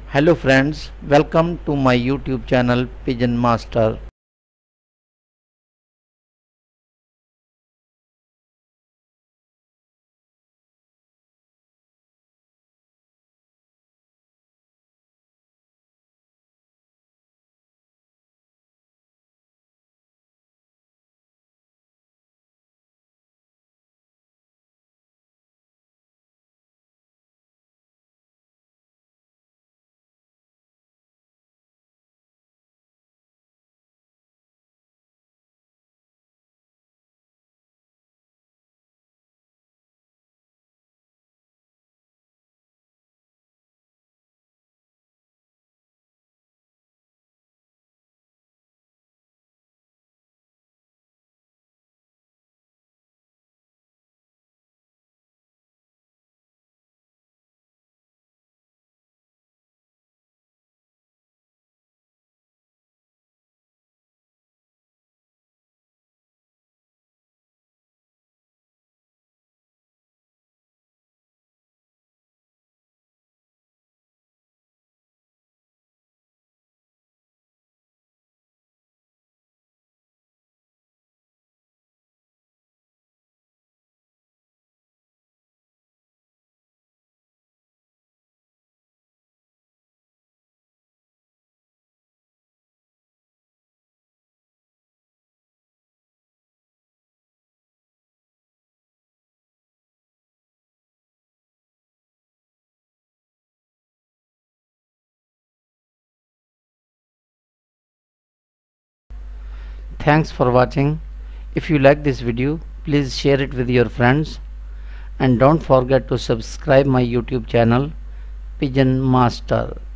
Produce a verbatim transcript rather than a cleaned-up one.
Hello friends, welcome to my YouTube channel Pigeon Master. Thanks for watching. If you like this video, please share it with your friends and don't forget to subscribe my YouTube channel Pigeon Master.